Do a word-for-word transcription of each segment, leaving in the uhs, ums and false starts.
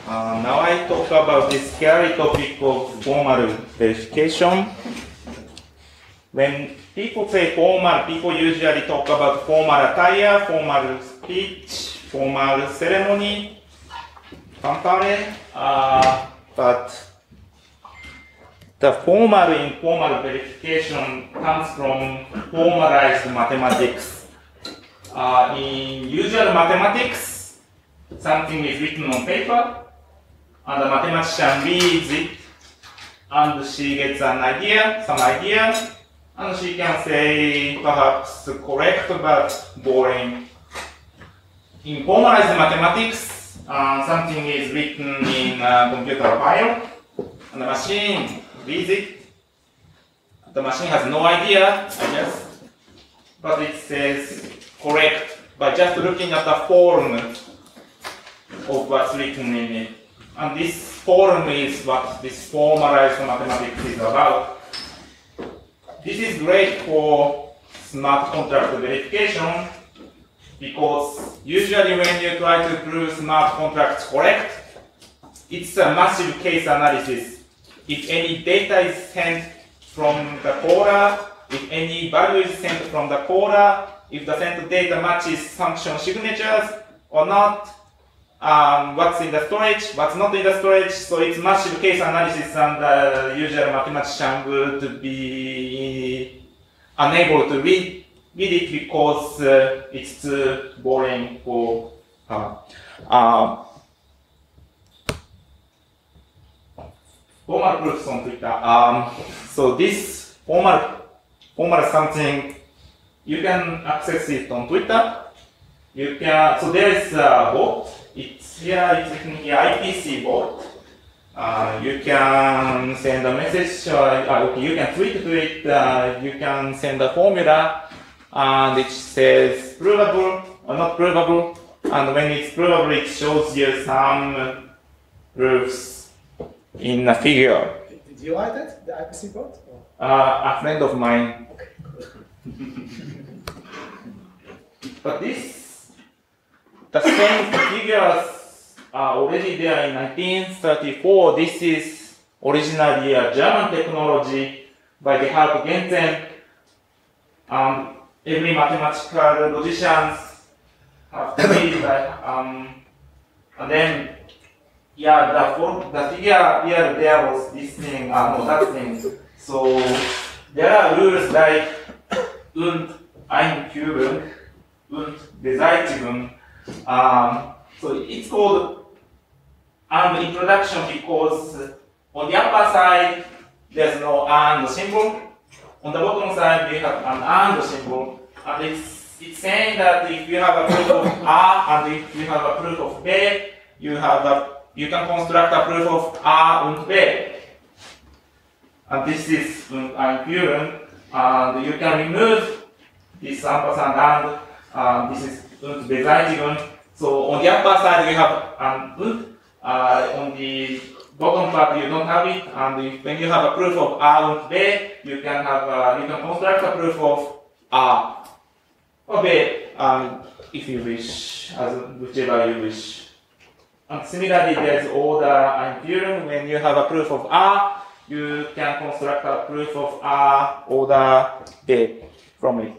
Uh, now I talk about this scary topic of formal verification. When people say formal, people usually talk about formal attire, formal speech, formal ceremony, fanfare, uh, but the formal and informal verification comes from formalized mathematics. Uh, in usual mathematics, something is written on paper, and the mathematician reads it, and she gets an idea, some idea, and she can say perhaps correct but boring. In formalized mathematics, uh, something is written in a computer file, and the machine reads it. The machine has no idea, I guess, but it says correct by just looking at the form of what's written in it. And this form is what this formalized mathematics is about. This is great for smart contract verification because usually when you try to prove smart contracts correct, it's a massive case analysis. If any data is sent from the coder, if any value is sent from the coder, if the sent data matches function signatures or not, um, what's in the storage, what's not in the storage. So it's massive case analysis, and the usual mathematician would be unable to read, read it because uh, it's too boring for her. Uh, formal proofs on Twitter. Um, so this formal, formal something, you can access it on Twitter. You can, so there is a bot. It's here, it's written here, I P C bot. Uh, you can send a message, or, uh, okay, you can tweet to it, uh, you can send a formula, and it says provable or not provable. And when it's provable, it shows you some proofs in a figure. Did you write it, the I P C bot? Uh, a friend of mine. Okay. But this, the same figures are already there in nineteen thirty-four. This is originally a German technology by the help of Gentzen. Um, every mathematical logicians have to read that. Um, and then, yeah, the, for, the figure here there was this thing, uh, no, that thing. So there are rules like und Einführung, und Beseitigung. Um, so it's called and introduction because on the upper side there's no and symbol. On the bottom side we have an and symbol, and it's it's saying that if you have a proof of A and if you have a proof of B, you have a you can construct a proof of A and B. And this is und Einführung, and you can remove this ampersand and uh, this is und Beseitigung. So on the upper side you have an und, uh, on the bottom part you don't have it, and if, when you have a proof of A and B, you can have uh, you can construct a proof of A or B, um, if you wish, as whichever you wish. And similarly, there's order Einführung. When you have a proof of A, you can construct a proof of A order B from it.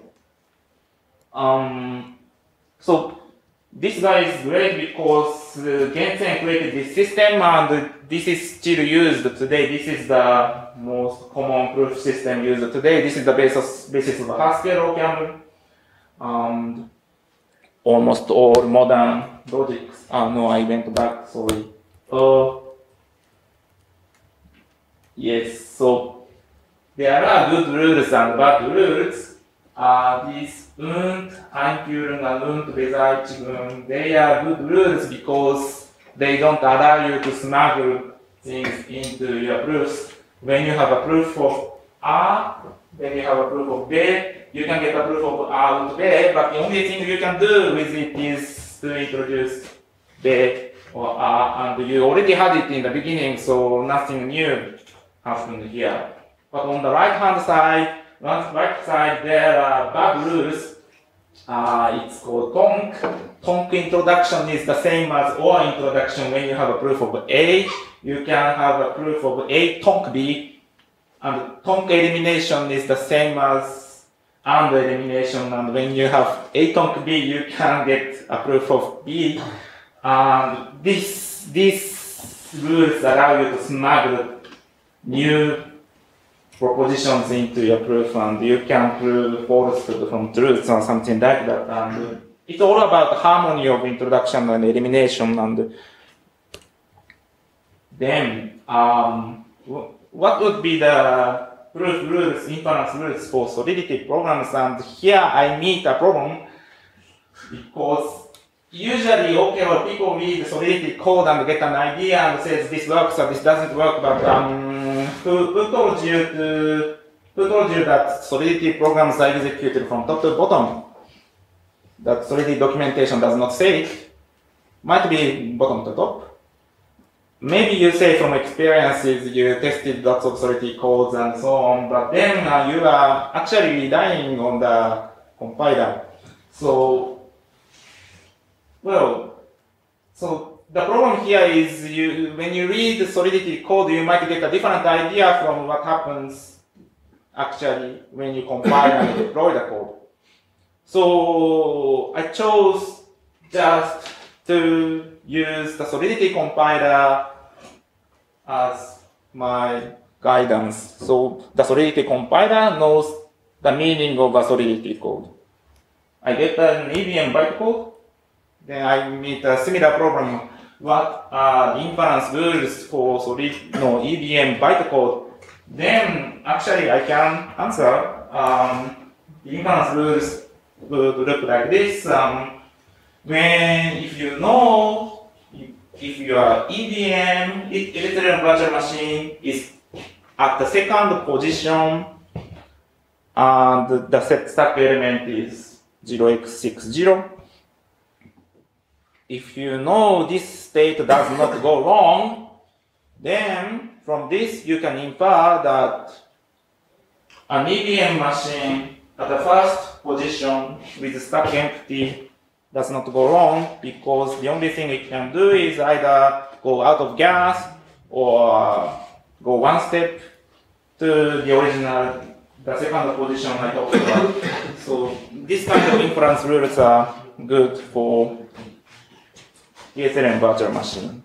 Um, so this guy is great because uh, Gentzen created this system, and this is still used today. This is the most common proof system used today. This is the basis, basis of Haskell OCaml. Um, almost all modern logics. Ah, no, I went back, sorry. Uh, yes, so there are good rules and bad rules. Uh, these und Einführung and und Beseitigung, they are good rules because they don't allow you to smuggle things into your proofs. When you have a proof of A, when you have a proof of B, you can get a proof of A and B, but the only thing you can do with it is to introduce B or A, and you already had it in the beginning, so nothing new happened here. But on the right hand side, on the right side, there are bad rules. Uh, it's called Tonk. Tonk introduction is the same as or introduction. When you have a proof of A, you can have a proof of A Tonk B. And Tonk elimination is the same as and elimination. And when you have A Tonk B, you can get a proof of B. And this, these rules allow you to smuggle new propositions into your proof, and you can prove falsehood from truths or something like that. And it's all about the harmony of introduction and elimination. And then, um, what would be the proof rules, inference rules for solidity programs? And here I meet a problem because usually, okay, well, people read the solidity code and get an idea and says this works or this doesn't work, but um, who, who told you to, who told you that solidity programs are executed from top to bottom? That solidity documentation does not say it. Might be bottom to top. Maybe you say from experiences you tested lots of solidity codes and so on, but then uh, you are actually relying on the compiler. So, well, so the problem here is you, when you read the solidity code, you might get a different idea from what happens actually when you compile and deploy the code. So I chose just to use the solidity compiler as my guidance. So the solidity compiler knows the meaning of a solidity code. I get an E V M bytecode, then I meet a similar problem. What are the inference rules for solid, no, E V M bytecode? Then actually I can answer. Um, the inference rules would look like this. Um, when, if you know, if your E V M, Ethereum virtual machine is at the second position, and the set stack element is zero x six zero. If you know this state does not go wrong, then from this you can infer that an E V M machine at the first position with stack empty does not go wrong, because the only thing it can do is either go out of gas or go one step to the original, the second position I talked about. So this kind of inference rules are good for the Ethereum virtual machine.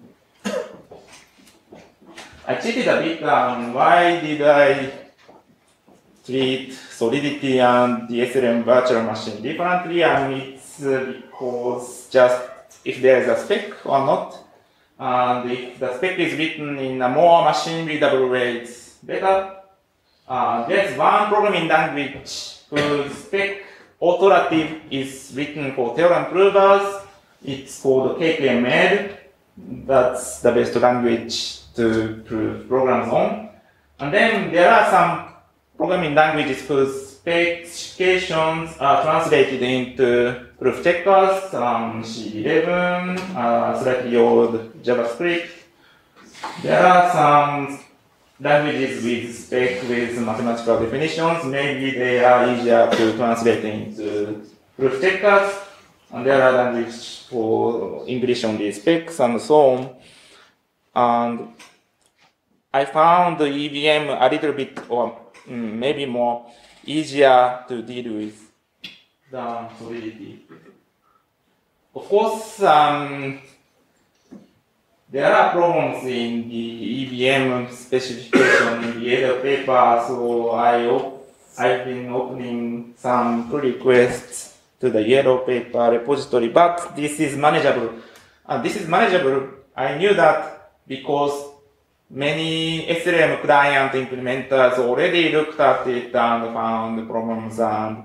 I cheated a bit. Um, why did I treat Solidity and the Ethereum virtual machine differently? I mean, it's because just if there is a spec or not, and if the spec is written in a more machine readable way, it's better. Uh, there's one programming language whose spec authoritative is written for theorem provers. It's called K P M L. That's the best language to prove programs on. And then there are some programming languages whose specifications are translated into proof checkers, um, C eleven, uh, slightly old JavaScript. There are some languages with spec with mathematical definitions. Maybe they are easier to translate into proof checkers. And there are languages for English only specs and so on. And I found the E V M a little bit, or mm, maybe more, easier to deal with than Solidity. Of course, um, there are problems in the E V M specification in the yellow paper, so I op I've been opening some pull requests to the yellow paper repository, but this is manageable. And this is manageable. I knew that because many Ethereum client implementers already looked at it and found problems, and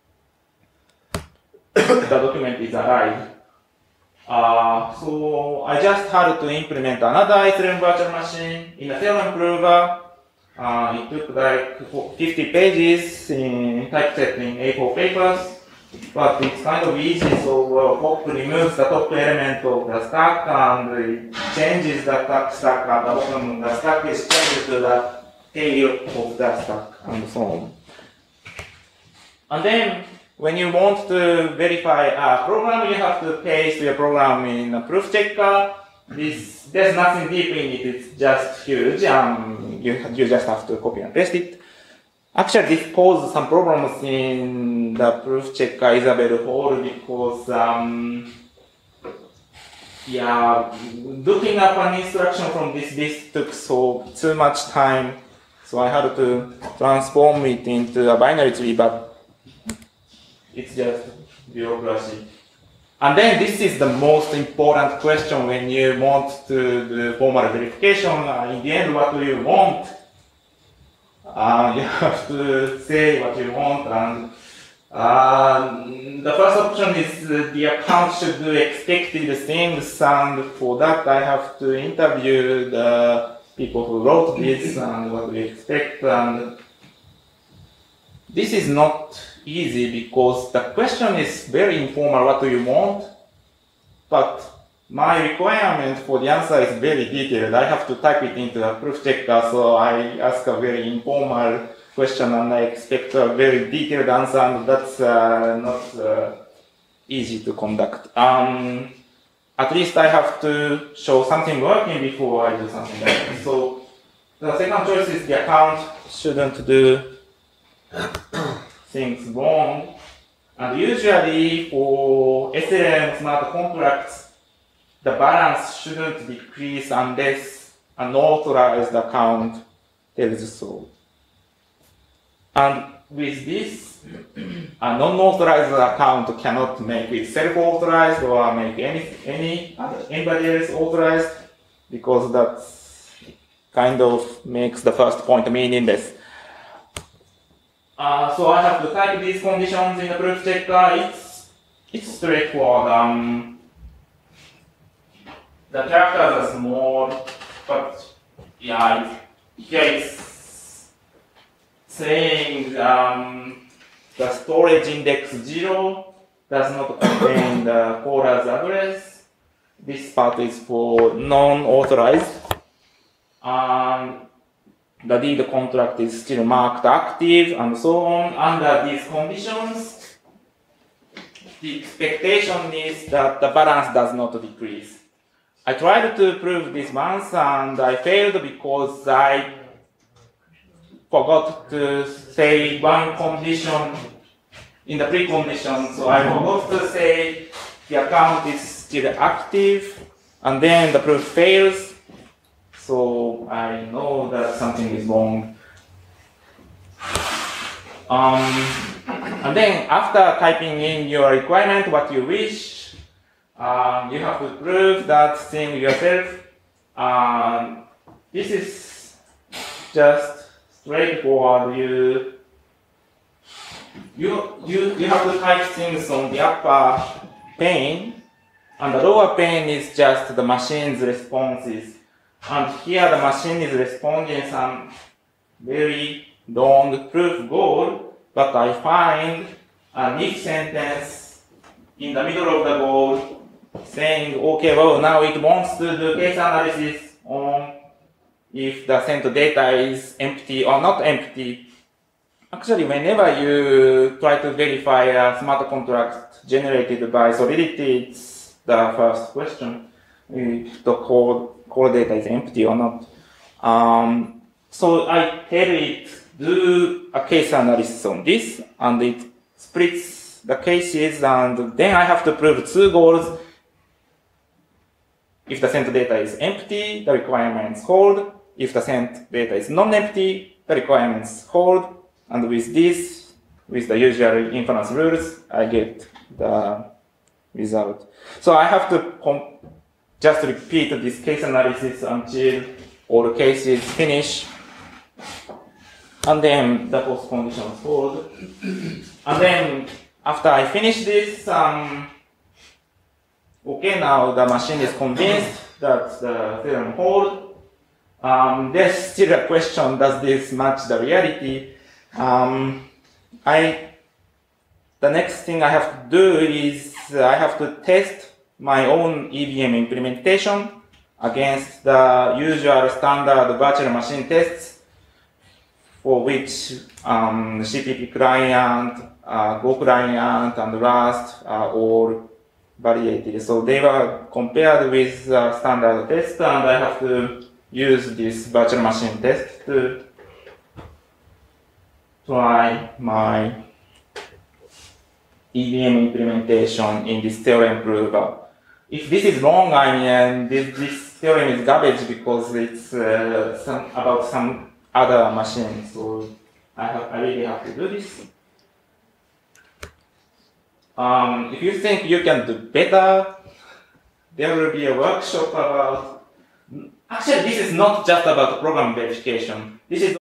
the document is alive. Uh, so I just had to implement another Ethereum virtual machine in a theorem prover. Uh, it took like fifty pages in typesetting A four papers. But it's kind of easy, so uh, Pop removes the top element of the stack and it changes the stack at the bottom. The stack is changed to the tail of the stack and so on. And then when you want to verify a program, you have to paste your program in a proof checker. This, there's nothing deep in it, it's just huge. Um, you, you just have to copy and paste it. Actually, this posed some problems in the proof checker Isabelle Hall because, um, yeah, looking up an instruction from this list took so too much time. So I had to transform it into a binary tree, but it's just bureaucracy. And then this is the most important question when you want to do formal verification. Uh, in the end, what do you want? Uh, you have to say what you want. And uh, the first option is uh, the account should do expected things. And for that, I have to interview the people who wrote this and what we expect. And this is not easy because the question is very informal, what do you want? But my requirement for the answer is very detailed. I have to type it into a proof checker, so I ask a very informal question and I expect a very detailed answer, and that's uh, not uh, easy to conduct. Um, at least I have to show something working before I do something like this. So the second choice is the account shouldn't do things wrong. And usually for S L M smart contracts, the balance shouldn't decrease unless an authorized account tells so. And with this, a non-authorized account cannot make it self-authorized or make any, any anybody else authorized, because that kind of makes the first point meaningless. Uh, so I have to type these conditions in the proof checker. It's it's straightforward. Um, the characters are small, but yeah, here it's saying um, the storage index zero does not contain the caller's address. This part is for non-authorized. Um, the deed contract is still marked active, and so on. Under these conditions, the expectation is that the balance does not decrease. I tried to prove this once and I failed because I forgot to say one condition in the precondition. So I forgot to say the account is still active, and then the proof fails. So I know that something is wrong. Um, and then after typing in your requirement, what you wish, um, you have to prove that thing yourself. Um, this is just straightforward. You, you, you, you have to type things on the upper pane, and the lower pane is just the machine's responses. And here the machine is responding some very long proof goal, but I find an if sentence in the middle of the goal saying, okay, well, now it wants to do case analysis on if the sent data is empty or not empty. Actually, whenever you try to verify a smart contract generated by Solidity, it's the first question, if the code core data is empty or not. Um, so I tell it, do a case analysis on this, and it splits the cases, and then I have to prove two goals. If the sent data is empty, the requirements hold. If the sent data is non-empty, the requirements hold. And with this, with the usual inference rules, I get the result. So I have to just repeat this case analysis until all the cases finish. And then the post conditions hold. And then after I finish this, um, okay, now the machine is convinced that the theorem holds. Um, there's still a question, does this match the reality? Um, I, the next thing I have to do is uh, I have to test my own E V M implementation against the usual standard virtual machine tests, for which um, C P P client uh, Go client and Rust are all variated. So they were compared with uh, standard test, and I have to use this virtual machine test to try my E V M implementation in this theorem prover. If this is wrong, I mean, this, this theorem is garbage because it's uh, some, about some other machine. So I, have, I really have to do this. Um, if you think you can do better, there will be a workshop about. Actually, this is not just about program verification. This is